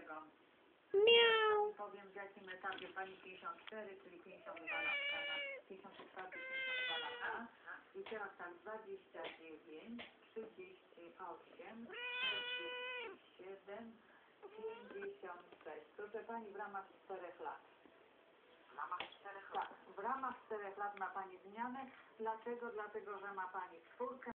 tego. Miau. Powiem w jakim etapie pani 54, czyli 52 lata. 54, 52 lata. I teraz tak 29, 38, 47, 56. Proszę pani w ramach 4 lat. W ramach 4 Tak, w ramach 4 lat ma pani zmianę. Dlaczego? Dlatego, że ma pani czwórkę.